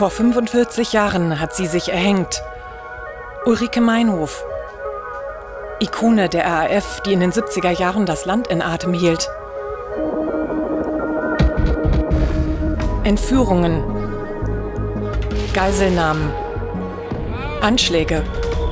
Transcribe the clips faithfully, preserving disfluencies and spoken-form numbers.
Vor fünfundvierzig Jahren hat sie sich erhängt. Ulrike Meinhof. Ikone der R A F, die in den siebziger Jahren das Land in Atem hielt. Entführungen, Geiselnahmen, Anschläge.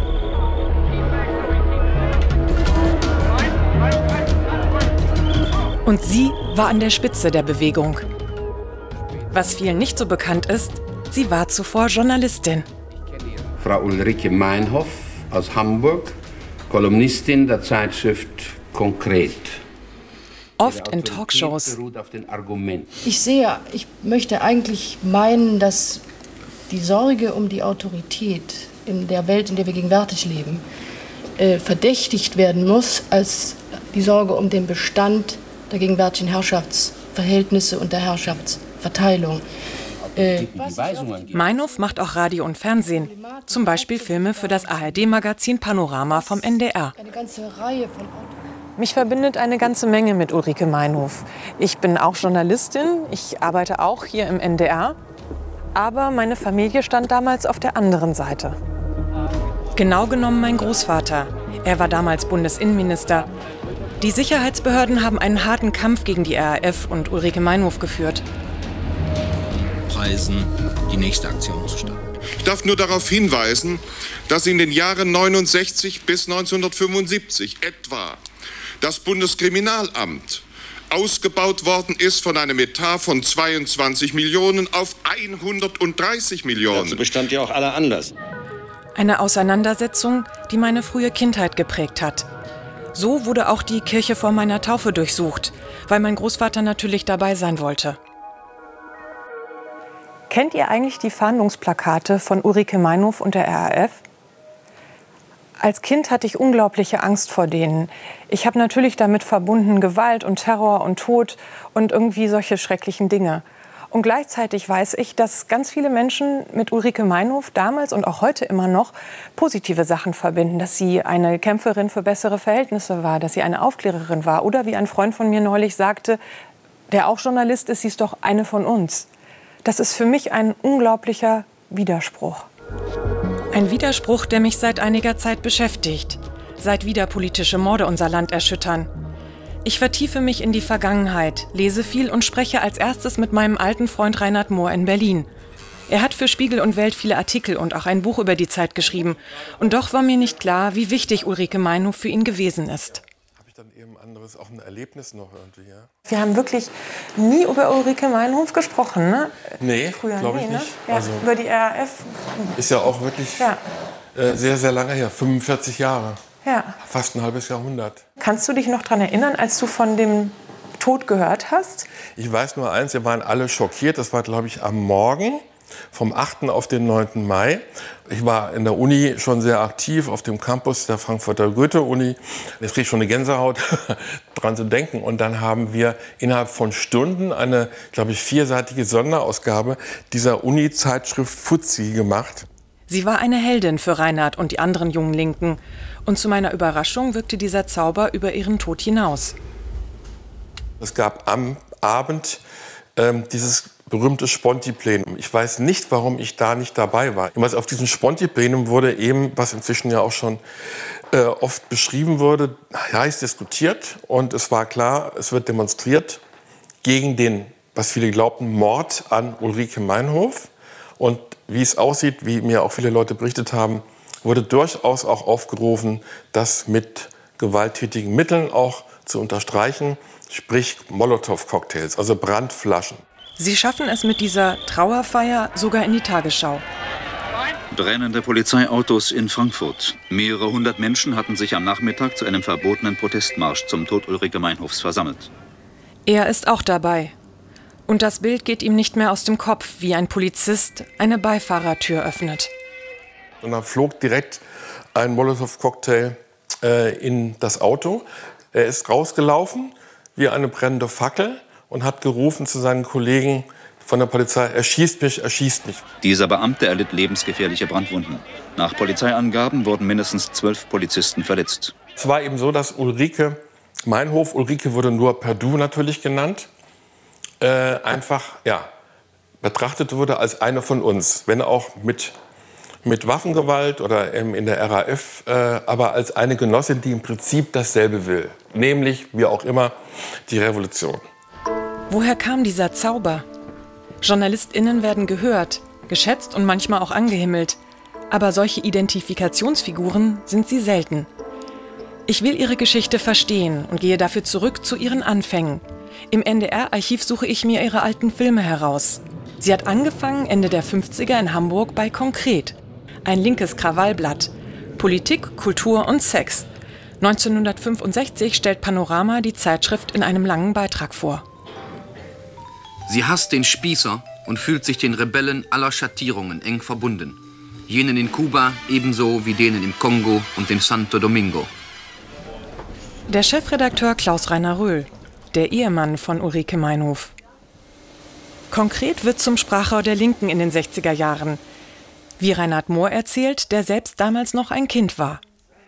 Und sie war an der Spitze der Bewegung. Was vielen nicht so bekannt ist, sie war zuvor Journalistin. Frau Ulrike Meinhof aus Hamburg, Kolumnistin der Zeitschrift Konkret. Oft in Talkshows. Ich sehe, ich möchte eigentlich meinen, dass die Sorge um die Autorität in der Welt, in der wir gegenwärtig leben, äh, verdächtigt werden muss als die Sorge um den Bestand der gegenwärtigen Herrschaftsverhältnisse und der Herrschaftsverteilung. Äh, Meinhof macht auch Radio und Fernsehen, zum Beispiel Filme für das A R D-Magazin Panorama vom N D R. Eine ganze Reihe von Mich verbindet eine ganze Menge mit Ulrike Meinhof. Ich bin auch Journalistin, ich arbeite auch hier im N D R. Aber meine Familie stand damals auf der anderen Seite. Genau genommen mein Großvater. Er war damals Bundesinnenminister. Die Sicherheitsbehörden haben einen harten Kampf gegen die R A F und Ulrike Meinhof geführt. Preisen, die nächste Aktion zu starten. Ich darf nur darauf hinweisen, dass in den Jahren neunundsechzig bis neunzehnhundertfünfundsiebzig etwa das Bundeskriminalamt ausgebaut worden ist von einem Etat von zweiundzwanzig Millionen auf hundertdreißig Millionen. Dazu bestand ja auch aller Anlass. Eine Auseinandersetzung, die meine frühe Kindheit geprägt hat. So wurde auch die Kirche vor meiner Taufe durchsucht, weil mein Großvater natürlich dabei sein wollte. Kennt ihr eigentlich die Fahndungsplakate von Ulrike Meinhof und der R A F? Als Kind hatte ich unglaubliche Angst vor denen. Ich habe natürlich damit verbunden Gewalt und Terror und Tod und irgendwie solche schrecklichen Dinge. Und gleichzeitig weiß ich, dass ganz viele Menschen mit Ulrike Meinhof damals und auch heute immer noch positive Sachen verbinden. Dass sie eine Kämpferin für bessere Verhältnisse war, dass sie eine Aufklärerin war. Oder wie ein Freund von mir neulich sagte, der auch Journalist ist, sie ist doch eine von uns. Das ist für mich ein unglaublicher Widerspruch. Ein Widerspruch, der mich seit einiger Zeit beschäftigt. Seit wieder politische Morde unser Land erschüttern. Ich vertiefe mich in die Vergangenheit, lese viel und spreche als erstes mit meinem alten Freund Reinhard Mohr in Berlin. Er hat für Spiegel und Welt viele Artikel und auch ein Buch über die Zeit geschrieben. Und doch war mir nicht klar, wie wichtig Ulrike Meinhof für ihn gewesen ist. Habe ich dann eben anderes, auch ein Erlebnis noch irgendwie, ja? Wir haben wirklich nie über Ulrike Meinhof gesprochen, ne? Nee, glaube ich nie, ne? nicht. Ja, also, über die R A F. Ist ja auch wirklich Ja. äh, sehr, sehr lange her, fünfundvierzig Jahre. Ja. Fast ein halbes Jahrhundert. Kannst du dich noch daran erinnern, als du von dem Tod gehört hast? Ich weiß nur eins, wir waren alle schockiert. Das war, glaube ich, am Morgen vom achten auf den neunten Mai. Ich war in der Uni schon sehr aktiv auf dem Campus der Frankfurter Goethe-Uni. Jetzt kriege ich schon eine Gänsehaut, dran zu denken. Und dann haben wir innerhalb von Stunden eine, glaube ich, vierseitige Sonderausgabe dieser Uni-Zeitschrift Fuzzi gemacht. Sie war eine Heldin für Reinhard und die anderen jungen Linken. Und zu meiner Überraschung wirkte dieser Zauber über ihren Tod hinaus. Es gab am Abend ähm, dieses berühmte Sponti-Plenum. Ich weiß nicht, warum ich da nicht dabei war. Auf diesem Sponti-Plenum wurde eben, was inzwischen ja auch schon äh, oft beschrieben wurde, heiß diskutiert. Und es war klar, es wird demonstriert gegen den, was viele glaubten, Mord an Ulrike Meinhof. Und wie es aussieht, wie mir auch viele Leute berichtet haben, wurde durchaus auch aufgerufen, das mit gewalttätigen Mitteln auch zu unterstreichen, sprich Molotow-Cocktails, also Brandflaschen. Sie schaffen es mit dieser Trauerfeier sogar in die Tagesschau. Brennende Polizeiautos in Frankfurt. Mehrere hundert Menschen hatten sich am Nachmittag zu einem verbotenen Protestmarsch zum Tod Ulrike Meinhofs versammelt. Er ist auch dabei. Und das Bild geht ihm nicht mehr aus dem Kopf, wie ein Polizist eine Beifahrertür öffnet. Und dann flog direkt ein Molotow-Cocktail äh, in das Auto. Er ist rausgelaufen wie eine brennende Fackel und hat gerufen zu seinen Kollegen von der Polizei, erschießt mich, erschießt mich. Dieser Beamte erlitt lebensgefährliche Brandwunden. Nach Polizeiangaben wurden mindestens zwölf Polizisten verletzt. Es war eben so, dass Ulrike Meinhof, Ulrike wurde nur per Du natürlich genannt, äh, einfach ja, betrachtet wurde als eine von uns, wenn auch mit, mit Waffengewalt oder in der R A F, äh, aber als eine Genossin, die im Prinzip dasselbe will, nämlich, wie auch immer, die Revolution. Woher kam dieser Zauber? JournalistInnen werden gehört, geschätzt und manchmal auch angehimmelt. Aber solche Identifikationsfiguren sind sie selten. Ich will ihre Geschichte verstehen und gehe dafür zurück zu ihren Anfängen. Im N D R-Archiv suche ich mir ihre alten Filme heraus. Sie hat angefangen Ende der fünfziger in Hamburg bei Konkret, ein linkes Krawallblatt. Politik, Kultur und Sex. neunzehnhundertfünfundsechzig stellt Panorama die Zeitschrift in einem langen Beitrag vor. Sie hasst den Spießer und fühlt sich den Rebellen aller Schattierungen eng verbunden. Jenen in Kuba ebenso wie denen im Kongo und in Santo Domingo. Der Chefredakteur Klaus-Rainer Röhl, der Ehemann von Ulrike Meinhof. Konkret wird zum Sprachrohr der Linken in den sechziger Jahren. Wie Reinhard Mohr erzählt, der selbst damals noch ein Kind war.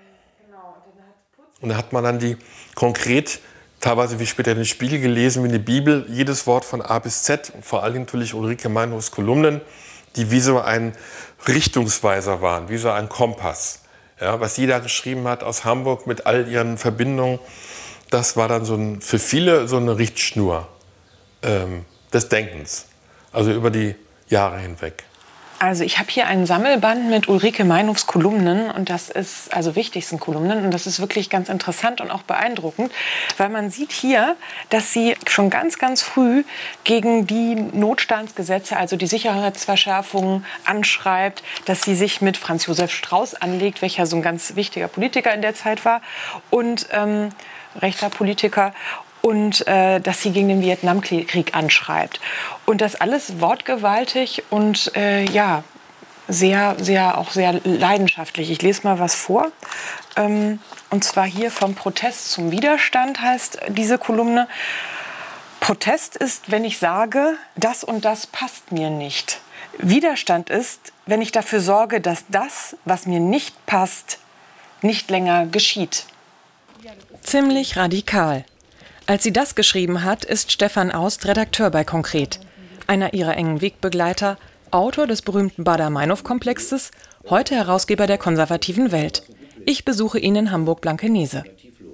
Und da hat man dann die Konkret, teilweise wie später den Spiegel gelesen, wie die Bibel, jedes Wort von A bis Z, und vor allem natürlich Ulrike Meinhofs Kolumnen, die wie so ein Richtungsweiser waren, wie so ein Kompass. Ja, was jeder geschrieben hat aus Hamburg mit all ihren Verbindungen, das war dann so ein, für viele so eine Richtschnur ähm, des Denkens, also über die Jahre hinweg. Also ich habe hier einen Sammelband mit Ulrike Meinhofs Kolumnen und das ist, also wichtigsten Kolumnen, und das ist wirklich ganz interessant und auch beeindruckend, weil man sieht hier, dass sie schon ganz, ganz früh gegen die Notstandsgesetze, also die Sicherheitsverschärfungen anschreibt, dass sie sich mit Franz Josef Strauß anlegt, welcher so ein ganz wichtiger Politiker in der Zeit war und ähm, rechter Politiker. Und äh, dass sie gegen den Vietnamkrieg anschreibt. Und das alles wortgewaltig und äh, ja, sehr, sehr, auch sehr leidenschaftlich. Ich lese mal was vor. Ähm, und zwar hier vom Protest zum Widerstand heißt diese Kolumne. Protest ist, wenn ich sage, das und das passt mir nicht. Widerstand ist, wenn ich dafür sorge, dass das, was mir nicht passt, nicht länger geschieht. Ziemlich radikal. Als sie das geschrieben hat, ist Stefan Aust Redakteur bei Konkret. Einer ihrer engen Wegbegleiter, Autor des berühmten Baader-Meinhof-Komplexes, heute Herausgeber der Konservativen Welt. Ich besuche ihn in Hamburg-Blankenese.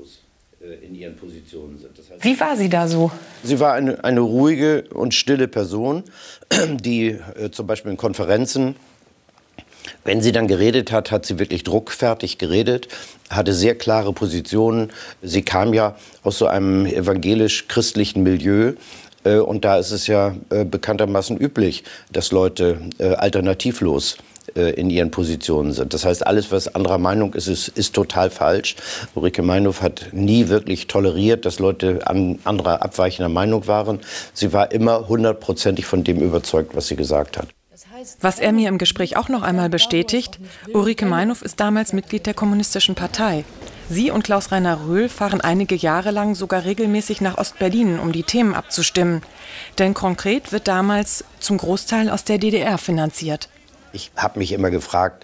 Wie war sie da so? Sie war eine, eine ruhige und stille Person, die äh, zum Beispiel in Konferenzen, wenn sie dann geredet hat, hat sie wirklich druckfertig geredet, hatte sehr klare Positionen. Sie kam ja aus so einem evangelisch-christlichen Milieu. Äh, und da ist es ja äh, bekanntermaßen üblich, dass Leute äh, alternativlos äh, in ihren Positionen sind. Das heißt, alles, was anderer Meinung ist, ist, ist total falsch. Ulrike Meinhof hat nie wirklich toleriert, dass Leute an anderer abweichender Meinung waren. Sie war immer hundertprozentig von dem überzeugt, was sie gesagt hat. Was er mir im Gespräch auch noch einmal bestätigt, Ulrike Meinhof ist damals Mitglied der Kommunistischen Partei. Sie und Klaus-Rainer Röhl fahren einige Jahre lang sogar regelmäßig nach Ostberlin, um die Themen abzustimmen. Denn Konkret wird damals zum Großteil aus der D D R finanziert. Ich habe mich immer gefragt,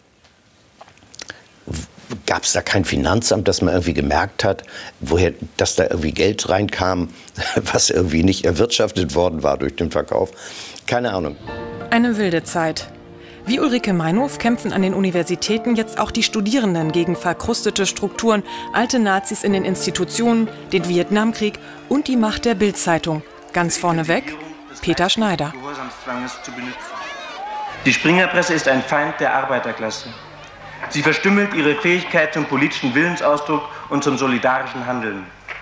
gab es da kein Finanzamt, das man irgendwie gemerkt hat, woher, dass da irgendwie Geld reinkam, was irgendwie nicht erwirtschaftet worden war durch den Verkauf? Keine Ahnung. Eine wilde Zeit. Wie Ulrike Meinhof kämpfen an den Universitäten jetzt auch die Studierenden gegen verkrustete Strukturen, alte Nazis in den Institutionen, den Vietnamkrieg und die Macht der Bild-Zeitung. Ganz vorneweg Peter Schneider. Die Springerpresse ist ein Feind der Arbeiterklasse. Sie verstümmelt ihre Fähigkeit zum politischen Willensausdruck und zum solidarischen Handeln.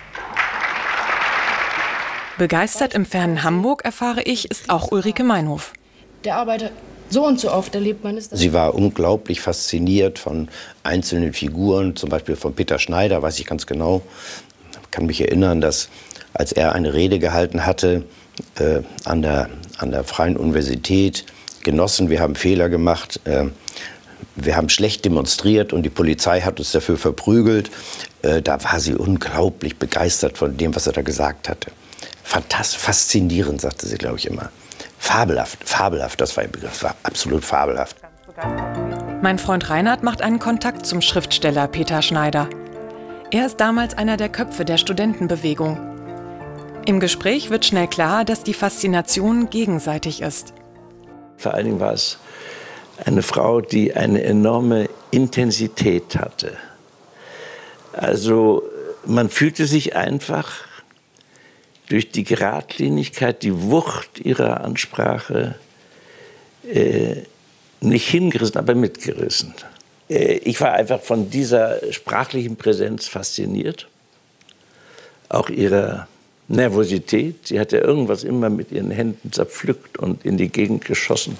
Begeistert im fernen Hamburg, erfahre ich, ist auch Ulrike Meinhof. Der Arbeiter, so und so oft erlebt man es. Sie war unglaublich fasziniert von einzelnen Figuren, zum Beispiel von Peter Schneider, weiß ich ganz genau. Ich kann mich erinnern, dass als er eine Rede gehalten hatte äh, an, der, an der Freien Universität, Genossen, wir haben Fehler gemacht, äh, wir haben schlecht demonstriert und die Polizei hat uns dafür verprügelt. Äh, da war sie unglaublich begeistert von dem, was er da gesagt hatte. Fantastisch, faszinierend, sagte sie, glaube ich, immer. Fabelhaft, fabelhaft, das war ihr Begriff, war absolut fabelhaft. Mein Freund Reinhard macht einen Kontakt zum Schriftsteller Peter Schneider. Er ist damals einer der Köpfe der Studentenbewegung. Im Gespräch wird schnell klar, dass die Faszination gegenseitig ist. Vor allen Dingen war es eine Frau, die eine enorme Intensität hatte. Also man fühlte sich einfach durch die Geradlinigkeit, die Wucht ihrer Ansprache äh, nicht hingerissen, aber mitgerissen. Äh, ich war einfach von dieser sprachlichen Präsenz fasziniert, auch ihrer Nervosität. Sie hat ja irgendwas immer mit ihren Händen zerpflückt und in die Gegend geschossen.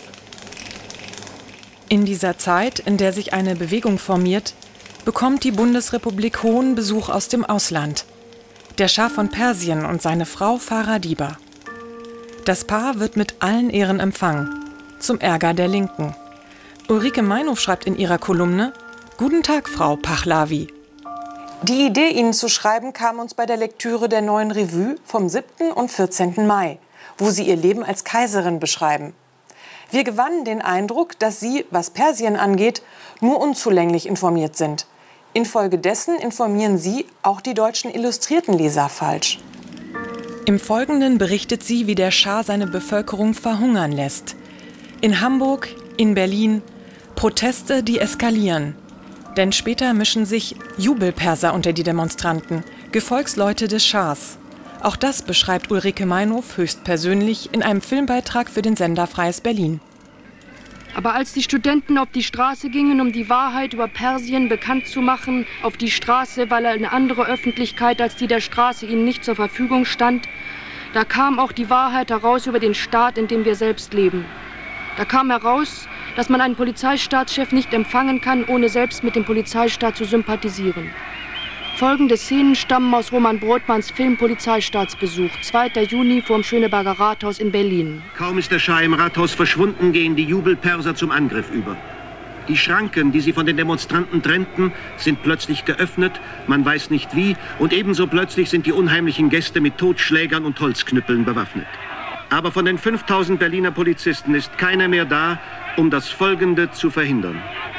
In dieser Zeit, in der sich eine Bewegung formiert, bekommt die Bundesrepublik hohen Besuch aus dem Ausland. Der Schah von Persien und seine Frau Farah Diba. Das Paar wird mit allen Ehren empfangen, zum Ärger der Linken. Ulrike Meinhof schreibt in ihrer Kolumne: Guten Tag, Frau Pahlavi. Die Idee, Ihnen zu schreiben, kam uns bei der Lektüre der Neuen Revue vom siebten und vierzehnten Mai, wo Sie Ihr Leben als Kaiserin beschreiben. Wir gewannen den Eindruck, dass Sie, was Persien angeht, nur unzulänglich informiert sind. Infolgedessen informieren Sie auch die deutschen Illustriertenleser falsch. Im Folgenden berichtet sie, wie der Schah seine Bevölkerung verhungern lässt. In Hamburg, in Berlin, Proteste, die eskalieren. Denn später mischen sich Jubelperser unter die Demonstranten, Gefolgsleute des Schahs. Auch das beschreibt Ulrike Meinhof höchstpersönlich in einem Filmbeitrag für den Sender Freies Berlin. Aber als die Studenten auf die Straße gingen, um die Wahrheit über Persien bekannt zu machen, auf die Straße, weil eine andere Öffentlichkeit als die der Straße ihnen nicht zur Verfügung stand, da kam auch die Wahrheit heraus über den Staat, in dem wir selbst leben. Da kam heraus, dass man einen Polizeistaatschef nicht empfangen kann, ohne selbst mit dem Polizeistaat zu sympathisieren. Folgende Szenen stammen aus Roman Brodmanns Film Polizeistaatsbesuch, zweiter Juni vor dem Schöneberger Rathaus in Berlin. Kaum ist der Schah im Rathaus verschwunden, gehen die Jubelperser zum Angriff über. Die Schranken, die sie von den Demonstranten trennten, sind plötzlich geöffnet, man weiß nicht wie, und ebenso plötzlich sind die unheimlichen Gäste mit Totschlägern und Holzknüppeln bewaffnet. Aber von den fünftausend Berliner Polizisten ist keiner mehr da, um das Folgende zu verhindern.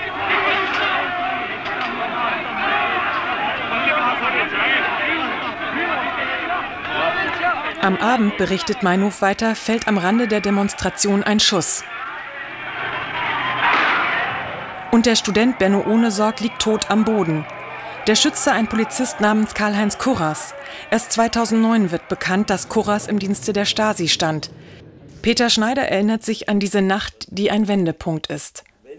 Am Abend, berichtet Meinhof weiter, fällt am Rande der Demonstration ein Schuss. Und der Student Benno Ohnesorg liegt tot am Boden. Der Schütze, ein Polizist namens Karl-Heinz Kurras. Erst zweitausendneun wird bekannt, dass Kurras im Dienste der Stasi stand. Peter Schneider erinnert sich an diese Nacht, die ein Wendepunkt ist.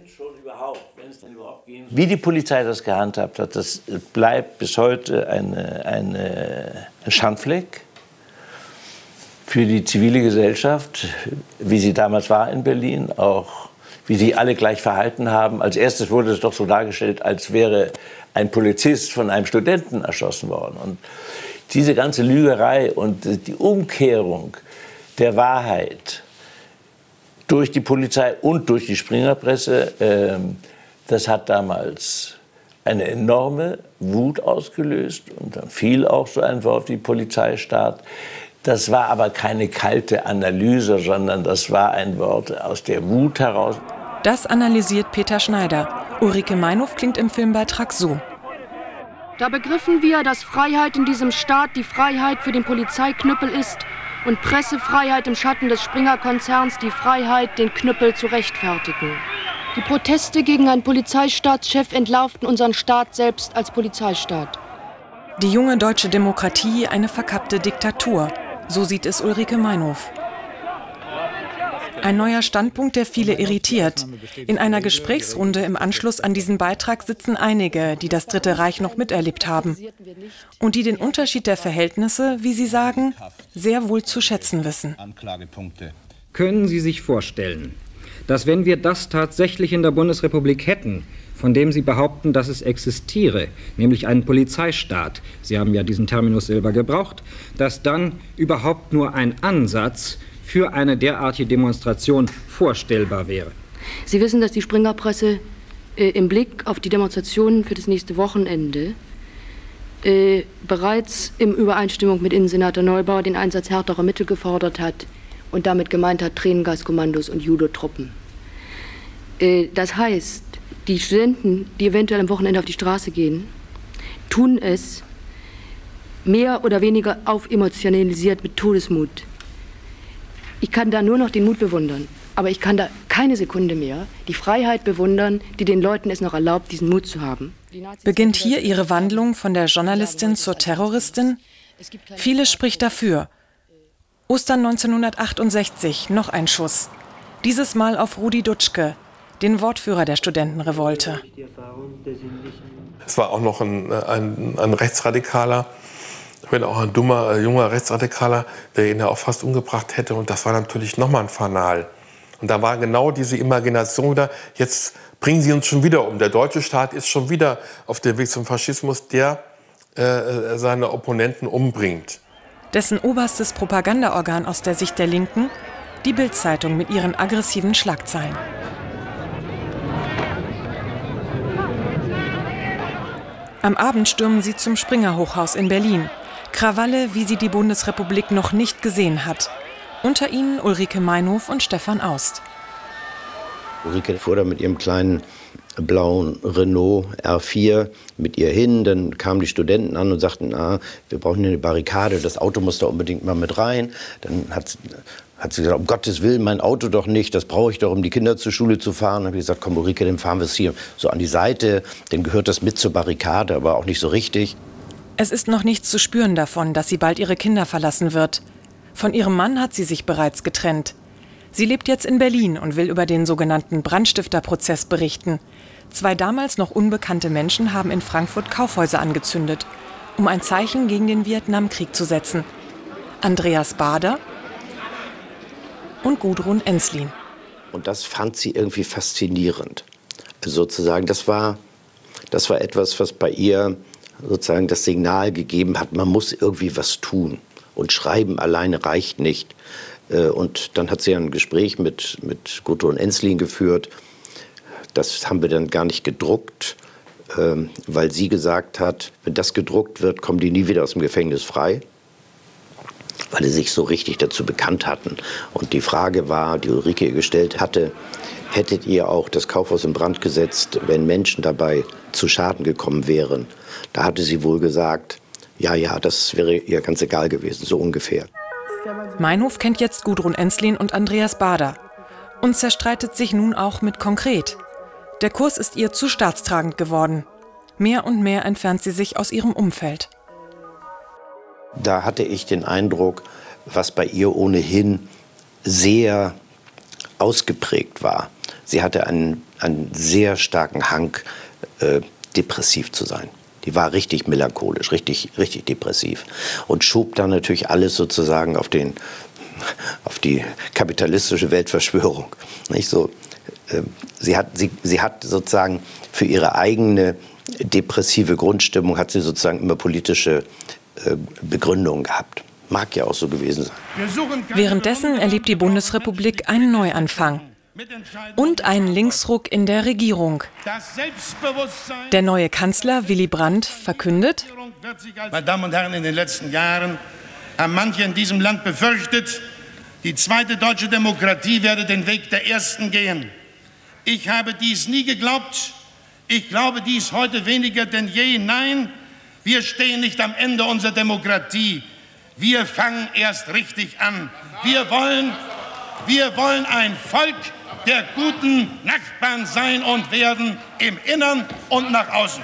Wie die Polizei das gehandhabt hat, das bleibt bis heute eine, eine, ein Schandfleck für die zivile Gesellschaft, wie sie damals war in Berlin, auch wie sie alle gleich verhalten haben. Als erstes wurde es doch so dargestellt, als wäre ein Polizist von einem Studenten erschossen worden. Und diese ganze Lügerei und die Umkehrung der Wahrheit durch die Polizei und durch die Springerpresse, äh, das hat damals eine enorme Wut ausgelöst. Und dann fiel auch so ein Wort wie Polizeistaat. Das war aber keine kalte Analyse, sondern das war ein Wort aus der Wut heraus. Das analysiert Peter Schneider. Ulrike Meinhof klingt im Filmbeitrag so. Da begriffen wir, dass Freiheit in diesem Staat die Freiheit für den Polizeiknüppel ist und Pressefreiheit im Schatten des Springer-Konzerns die Freiheit, den Knüppel zu rechtfertigen. Die Proteste gegen einen Polizeistaatschef entlarvten unseren Staat selbst als Polizeistaat. Die junge deutsche Demokratie, eine verkappte Diktatur. So sieht es Ulrike Meinhof. Ein neuer Standpunkt, der viele irritiert. In einer Gesprächsrunde im Anschluss an diesen Beitrag sitzen einige, die das Dritte Reich noch miterlebt haben und die den Unterschied der Verhältnisse, wie sie sagen, sehr wohl zu schätzen wissen. Können Sie sich vorstellen, dass wenn wir das tatsächlich in der Bundesrepublik hätten, von dem Sie behaupten, dass es existiere, nämlich einen Polizeistaat, Sie haben ja diesen Terminus selber gebraucht, dass dann überhaupt nur ein Ansatz für eine derartige Demonstration vorstellbar wäre? Sie wissen, dass die Springerpresse äh, im Blick auf die Demonstrationen für das nächste Wochenende äh, bereits in Übereinstimmung mit Innensenator Neubauer den Einsatz härterer Mittel gefordert hat und damit gemeint hat Tränengaskommandos und Judo-Truppen. Äh, das heißt, die Studenten, die eventuell am Wochenende auf die Straße gehen, tun es mehr oder weniger aufemotionalisiert mit Todesmut. Ich kann da nur noch den Mut bewundern. Aber ich kann da keine Sekunde mehr die Freiheit bewundern, die den Leuten es noch erlaubt, diesen Mut zu haben. Beginnt hier ihre Wandlung von der Journalistin zur Terroristin? Vieles spricht dafür. Ostern neunzehnhundertachtundsechzig, noch ein Schuss. Dieses Mal auf Rudi Dutschke, den Wortführer der Studentenrevolte. Es war auch noch ein, ein, ein Rechtsradikaler, wenn auch ein dummer, junger Rechtsradikaler, der ihn ja auch fast umgebracht hätte. Und das war natürlich nochmal ein Fanal. Und da war genau diese Imagination wieder, jetzt bringen sie uns schon wieder um. Der deutsche Staat ist schon wieder auf dem Weg zum Faschismus, der äh, seine Opponenten umbringt. Dessen oberstes Propagandaorgan aus der Sicht der Linken, die Bild-Zeitung mit ihren aggressiven Schlagzeilen. Am Abend stürmen sie zum Springer-Hochhaus in Berlin. Krawalle, wie sie die Bundesrepublik noch nicht gesehen hat. Unter ihnen Ulrike Meinhof und Stefan Aust. Ulrike fuhr da mit ihrem kleinen blauen Renault R vier mit ihr hin. Dann kamen die Studenten an und sagten, ah, wir brauchen hier eine Barrikade, das Auto muss da unbedingt mal mit rein. Dann hat, hat sie gesagt, um Gottes Willen, mein Auto doch nicht, das brauche ich doch, um die Kinder zur Schule zu fahren. Dann habe ich gesagt, komm Ulrike, dann fahren wir es hier so an die Seite, dann gehört das mit zur Barrikade, aber auch nicht so richtig. Es ist noch nichts zu spüren davon, dass sie bald ihre Kinder verlassen wird. Von ihrem Mann hat sie sich bereits getrennt. Sie lebt jetzt in Berlin und will über den sogenannten Brandstifterprozess berichten. Zwei damals noch unbekannte Menschen haben in Frankfurt Kaufhäuser angezündet, um ein Zeichen gegen den Vietnamkrieg zu setzen. Andreas Baader und Gudrun Ensslin. Und das fand sie irgendwie faszinierend. Also sozusagen, das war, das war etwas, was bei ihr sozusagen das Signal gegeben hat, man muss irgendwie was tun. Und Schreiben alleine reicht nicht. Und dann hat sie ein Gespräch mit, mit Gudrun Ensslin geführt. Das haben wir dann gar nicht gedruckt, weil sie gesagt hat, wenn das gedruckt wird, kommen die nie wieder aus dem Gefängnis frei. Weil sie sich so richtig dazu bekannt hatten. Und die Frage war, die Ulrike gestellt hatte, hättet ihr auch das Kaufhaus in Brand gesetzt, wenn Menschen dabei zu Schaden gekommen wären? Da hatte sie wohl gesagt, ja, ja, das wäre ihr ganz egal gewesen, so ungefähr. Meinhof kennt jetzt Gudrun Ensslin und Andreas Baader und zerstreitet sich nun auch mit Konkret. Der Kurs ist ihr zu staatstragend geworden. Mehr und mehr entfernt sie sich aus ihrem Umfeld. Da hatte ich den Eindruck, was bei ihr ohnehin sehr ausgeprägt war. Sie hatte einen, einen sehr starken Hang, äh, depressiv zu sein. Die war richtig melancholisch, richtig, richtig depressiv und schob dann natürlich alles sozusagen auf, den, auf die kapitalistische Weltverschwörung. Nicht so, äh, sie, hat, sie, sie hat sozusagen für ihre eigene depressive Grundstimmung hat sie sozusagen immer politische äh, Begründungen gehabt. Mag ja auch so gewesen sein. Währenddessen erlebt die Bundesrepublik einen Neuanfang. Und einen Linksruck in der Regierung. Der neue Kanzler Willy Brandt verkündet: Meine Damen und Herren, in den letzten Jahren haben manche in diesem Land befürchtet, die zweite deutsche Demokratie werde den Weg der ersten gehen. Ich habe dies nie geglaubt. Ich glaube dies heute weniger denn je. Nein, wir stehen nicht am Ende unserer Demokratie. Wir fangen erst richtig an. Wir wollen, wir wollen ein Volk der guten Nachbarn sein und werden, im Innern und nach außen.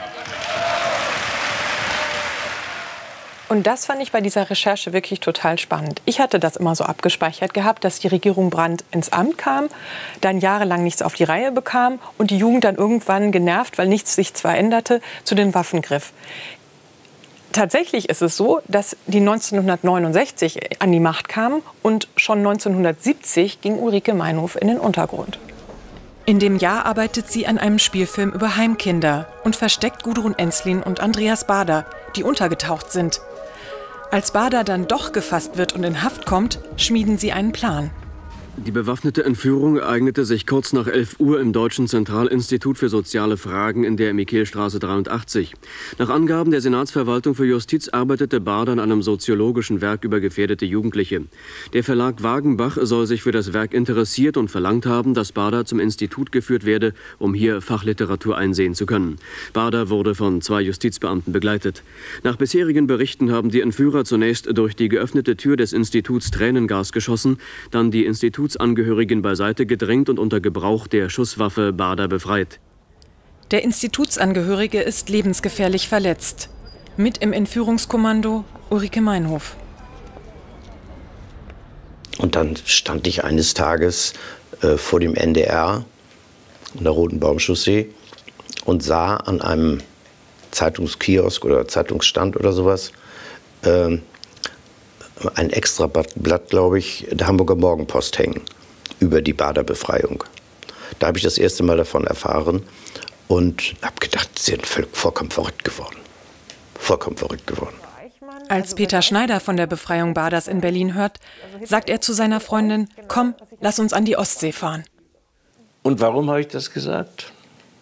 Und das fand ich bei dieser Recherche wirklich total spannend. Ich hatte das immer so abgespeichert gehabt, dass die Regierung Brandt ins Amt kam, dann jahrelang nichts auf die Reihe bekam und die Jugend dann irgendwann genervt, weil nichts sich zwar änderte, zu den Waffen griff. Tatsächlich ist es so, dass die neunzehnhundertneunundsechzig an die Macht kamen und schon neunzehnhundertsiebzig ging Ulrike Meinhof in den Untergrund. In dem Jahr arbeitet sie an einem Spielfilm über Heimkinder und versteckt Gudrun Ensslin und Andreas Baader, die untergetaucht sind. Als Baader dann doch gefasst wird und in Haft kommt, schmieden sie einen Plan. Die bewaffnete Entführung ereignete sich kurz nach elf Uhr im Deutschen Zentralinstitut für soziale Fragen in der Michelstraße dreiundachtzig. Nach Angaben der Senatsverwaltung für Justiz arbeitete Bader an einem soziologischen Werk über gefährdete Jugendliche. Der Verlag Wagenbach soll sich für das Werk interessiert und verlangt haben, dass Bader zum Institut geführt werde, um hier Fachliteratur einsehen zu können. Bader wurde von zwei Justizbeamten begleitet. Nach bisherigen Berichten haben die Entführer zunächst durch die geöffnete Tür des Instituts Tränengas geschossen, dann die Instituts Angehörigen beiseite gedrängt und unter Gebrauch der Schusswaffe Bader befreit. Der Institutsangehörige ist lebensgefährlich verletzt. Mit im Entführungskommando Ulrike Meinhof. Und dann stand ich eines Tages äh, vor dem N D R an der Roten Baumchaussee und sah an einem Zeitungskiosk oder Zeitungsstand oder sowas äh, ein Extrablatt, glaube ich, der Hamburger Morgenpost hängen über die Bader Befreiung. Da habe ich das erste Mal davon erfahren und habe gedacht, sie sind vollkommen verrückt geworden. Vollkommen verrückt geworden. Als Peter Schneider von der Befreiung Baders in Berlin hört, sagt er zu seiner Freundin, komm, lass uns an die Ostsee fahren. Und warum habe ich das gesagt?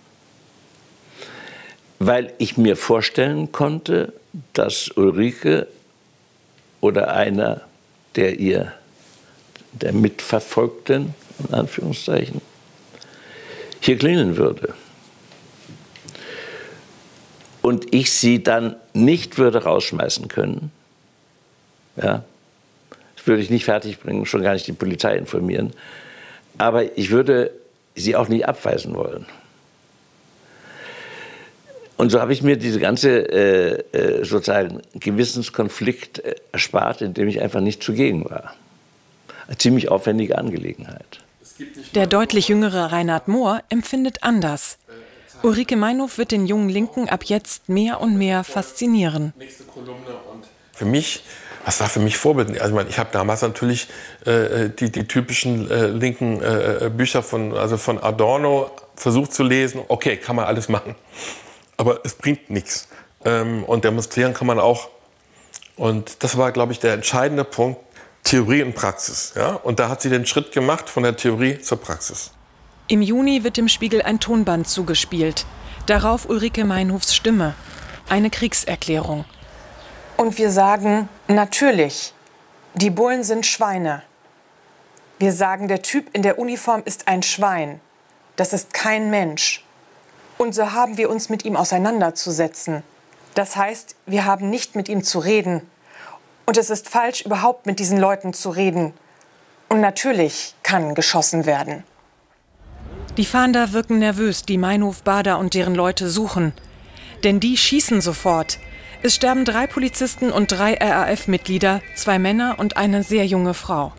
Weil ich mir vorstellen konnte, dass Ulrike oder einer der ihr, der Mitverfolgten, in Anführungszeichen, hier klingeln würde. Und ich sie dann nicht würde rausschmeißen können. Ja, das würde ich nicht fertigbringen, schon gar nicht die Polizei informieren. Aber ich würde sie auch nicht abweisen wollen. Und so habe ich mir diese ganze äh, sozusagen Gewissenskonflikt äh, erspart, indem ich einfach nicht zugegen war. Eine ziemlich aufwendige Angelegenheit. Der deutlich jüngere Reinhard Mohr empfindet anders. Ulrike Meinhof wird den jungen Linken ab jetzt mehr und mehr faszinieren. Für mich, was war für mich vorbildlich? Also ich, meine, ich habe damals natürlich äh, die, die typischen äh, linken äh, Bücher von, also von Adorno versucht zu lesen. Okay, kann man alles machen. Aber es bringt nichts. Ähm, und demonstrieren kann man auch. Und das war, glaube ich, der entscheidende Punkt, Theorie und Praxis. Ja? Und da hat sie den Schritt gemacht von der Theorie zur Praxis. Im Juni wird dem Spiegel ein Tonband zugespielt. Darauf Ulrike Meinhofs Stimme. Eine Kriegserklärung. Und wir sagen, natürlich, die Bullen sind Schweine. Wir sagen, der Typ in der Uniform ist ein Schwein. Das ist kein Mensch. Und so haben wir uns mit ihm auseinanderzusetzen. Das heißt, wir haben nicht mit ihm zu reden. Und es ist falsch, überhaupt mit diesen Leuten zu reden. Und natürlich kann geschossen werden. Die Fahnder wirken nervös, die Meinhof, Bader und deren Leute suchen. Denn die schießen sofort. Es sterben drei Polizisten und drei R A F-Mitglieder, zwei Männer und eine sehr junge Frau.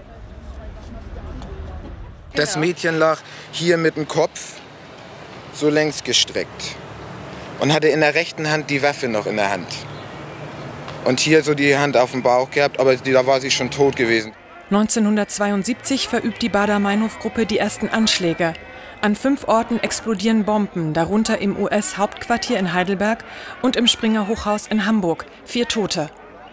Das Mädchen lag hier mit dem Kopf so längs gestreckt und hatte in der rechten Hand die Waffe noch in der Hand. Und hier so die Hand auf dem Bauch gehabt, aber da war sie schon tot gewesen. neunzehnhundertzweiundsiebzig verübt die Bader-Meinhof-Gruppe die ersten Anschläge. An fünf Orten explodieren Bomben, darunter im U S-Hauptquartier in Heidelberg und im Springer-Hochhaus in Hamburg. Vier Tote.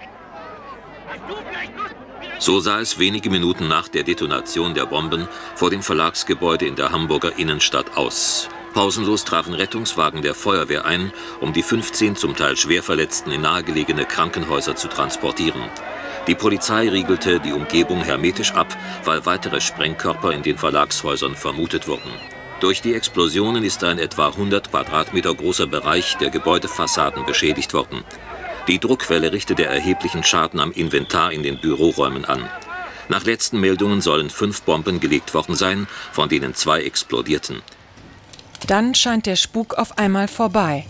So sah es wenige Minuten nach der Detonation der Bomben vor dem Verlagsgebäude in der Hamburger Innenstadt aus. Pausenlos trafen Rettungswagen der Feuerwehr ein, um die fünfzehn zum Teil Schwerverletzten in nahegelegene Krankenhäuser zu transportieren. Die Polizei riegelte die Umgebung hermetisch ab, weil weitere Sprengkörper in den Verlagshäusern vermutet wurden. Durch die Explosionen ist ein etwa hundert Quadratmeter großer Bereich der Gebäudefassaden beschädigt worden. Die Druckwelle richtete erheblichen Schaden am Inventar in den Büroräumen an. Nach letzten Meldungen sollen fünf Bomben gelegt worden sein, von denen zwei explodierten. Dann scheint der Spuk auf einmal vorbei.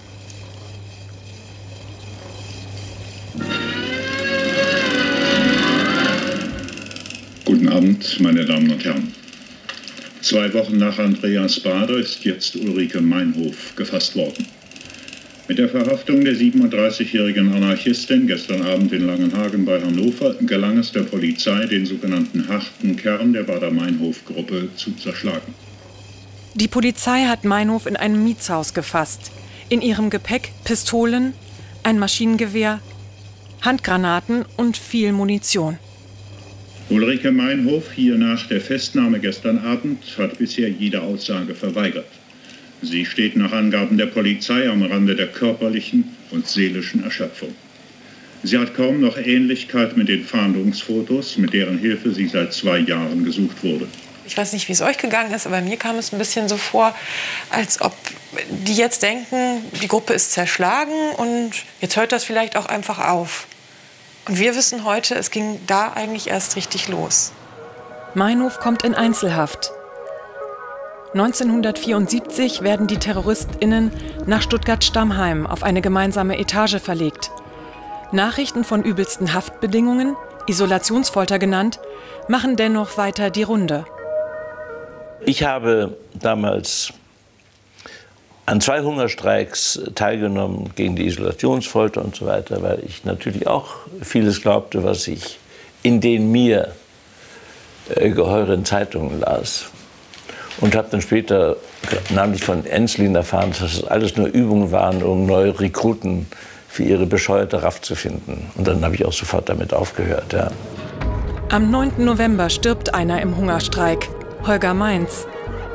Guten Abend, meine Damen und Herren. Zwei Wochen nach Andreas Bader ist jetzt Ulrike Meinhof gefasst worden. Mit der Verhaftung der siebenunddreißigjährigen Anarchistin gestern Abend in Langenhagen bei Hannover gelang es der Polizei, den sogenannten harten Kern der Bader-Meinhof-Gruppe zu zerschlagen. Die Polizei hat Meinhof in einem Mietshaus gefasst. In ihrem Gepäck Pistolen, ein Maschinengewehr, Handgranaten und viel Munition. Ulrike Meinhof, hier nach der Festnahme gestern Abend, hat bisher jede Aussage verweigert. Sie steht nach Angaben der Polizei am Rande der körperlichen und seelischen Erschöpfung. Sie hat kaum noch Ähnlichkeit mit den Fahndungsfotos, mit deren Hilfe sie seit zwei Jahren gesucht wurde. Ich weiß nicht, wie es euch gegangen ist, aber mir kam es ein bisschen so vor, als ob die jetzt denken, die Gruppe ist zerschlagen und jetzt hört das vielleicht auch einfach auf. Und wir wissen heute, es ging da eigentlich erst richtig los. Meinhof kommt in Einzelhaft. neunzehnhundertvierundsiebzig werden die TerroristInnen nach Stuttgart-Stammheim auf eine gemeinsame Etage verlegt. Nachrichten von übelsten Haftbedingungen, Isolationsfolter genannt, machen dennoch weiter die Runde. Ich habe damals an zwei Hungerstreiks teilgenommen gegen die Isolationsfolter und so weiter, weil ich natürlich auch vieles glaubte, was ich in den mir äh, geheuren Zeitungen las. Und habe dann später, namentlich von Enslin, erfahren, dass das alles nur Übungen waren, um neue Rekruten für ihre bescheuerte Raff zu finden. Und dann habe ich auch sofort damit aufgehört. Ja. Am neunten November stirbt einer im Hungerstreik, Holger Mainz.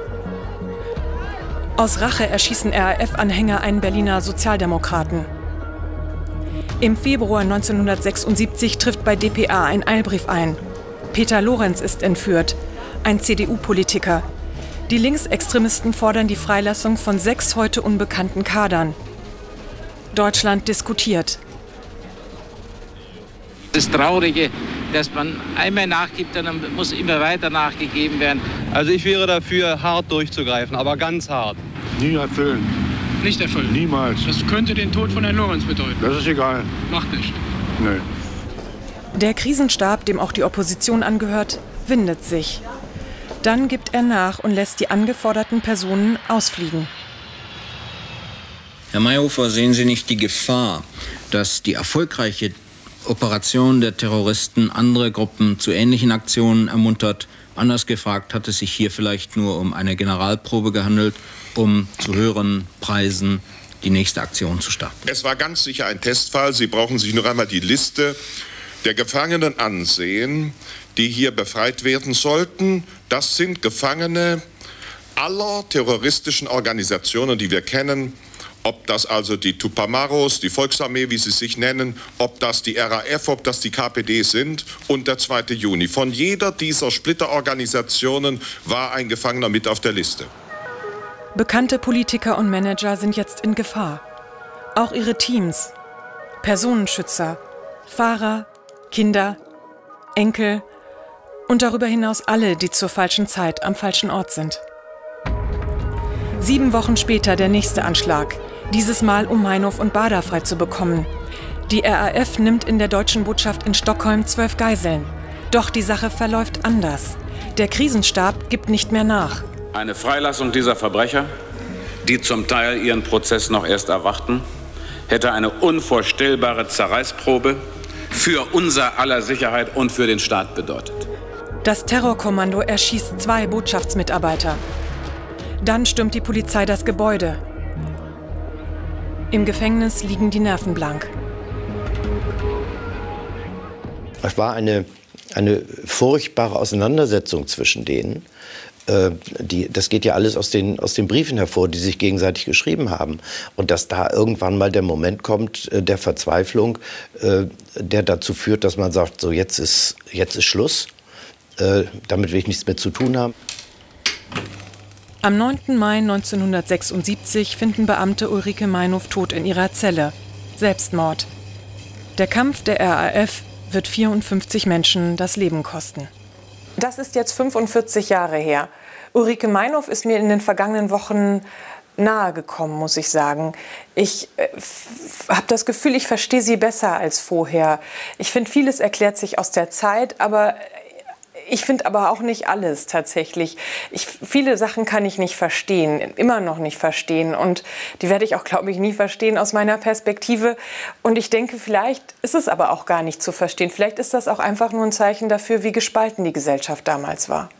Aus Rache erschießen R A F-Anhänger einen Berliner Sozialdemokraten. Im Februar neunzehnhundertsechsundsiebzig trifft bei D P A ein Eilbrief ein. Peter Lorenz ist entführt, ein C D U-Politiker. Die Linksextremisten fordern die Freilassung von sechs heute unbekannten Kadern. Deutschland diskutiert. Das Traurige, dass man einmal nachgibt, dann muss immer weiter nachgegeben werden. Also ich wäre dafür, hart durchzugreifen, aber ganz hart. Nie erfüllen. Nicht erfüllen? Niemals. Das könnte den Tod von Herrn Lorenz bedeuten. Das ist egal. Macht nicht. Nee. Der Krisenstab, dem auch die Opposition angehört, windet sich. Dann gibt er nach und lässt die angeforderten Personen ausfliegen. Herr Mayhofer, sehen Sie nicht die Gefahr, dass die erfolgreiche Operation der Terroristen andere Gruppen zu ähnlichen Aktionen ermuntert? Anders gefragt, hat es sich hier vielleicht nur um eine Generalprobe gehandelt, um zu höheren Preisen die nächste Aktion zu starten? Es war ganz sicher ein Testfall. Sie brauchen sich noch einmal die Liste der Gefangenen ansehen, die hier befreit werden sollten. Das sind Gefangene aller terroristischen Organisationen, die wir kennen. Ob das also die Tupamaros, die Volksarmee, wie sie sich nennen, ob das die R A F, ob das die K P D sind und der zweite Juni. Von jeder dieser Splitterorganisationen war ein Gefangener mit auf der Liste. Bekannte Politiker und Manager sind jetzt in Gefahr. Auch ihre Teams. Personenschützer, Fahrer, Kinder, Enkel und darüber hinaus alle, die zur falschen Zeit am falschen Ort sind. Sieben Wochen später der nächste Anschlag. Dieses Mal, um Meinhof und Bader freizubekommen. Die R A F nimmt in der deutschen Botschaft in Stockholm zwölf Geiseln. Doch die Sache verläuft anders. Der Krisenstab gibt nicht mehr nach. Eine Freilassung dieser Verbrecher, die zum Teil ihren Prozess noch erst erwarten, hätte eine unvorstellbare Zerreißprobe für unser aller Sicherheit und für den Staat bedeutet. Das Terrorkommando erschießt zwei Botschaftsmitarbeiter. Dann stürmt die Polizei das Gebäude. Im Gefängnis liegen die Nerven blank. Es war eine, eine furchtbare Auseinandersetzung zwischen denen. Äh, die, das geht ja alles aus den, aus den Briefen hervor, die sich gegenseitig geschrieben haben. Und dass da irgendwann mal der Moment kommt äh, der Verzweiflung, äh, der dazu führt, dass man sagt, so jetzt ist, jetzt ist Schluss. Äh, damit will ich nichts mehr zu tun haben. Am neunten Mai neunzehnhundertsechsundsiebzig finden Beamte Ulrike Meinhof tot in ihrer Zelle. Selbstmord. Der Kampf der R A F wird vierundfünfzig Menschen das Leben kosten. Das ist jetzt fünfundvierzig Jahre her. Ulrike Meinhof ist mir in den vergangenen Wochen nahe gekommen, muss ich sagen. Ich äh, habe das Gefühl, ich verstehe sie besser als vorher. Ich finde, vieles erklärt sich aus der Zeit, aber ich finde aber auch nicht alles tatsächlich. Ich, viele Sachen kann ich nicht verstehen, immer noch nicht verstehen. Und die werde ich auch, glaube ich, nie verstehen aus meiner Perspektive. Und ich denke, vielleicht ist es aber auch gar nicht zu verstehen. Vielleicht ist das auch einfach nur ein Zeichen dafür, wie gespalten die Gesellschaft damals war.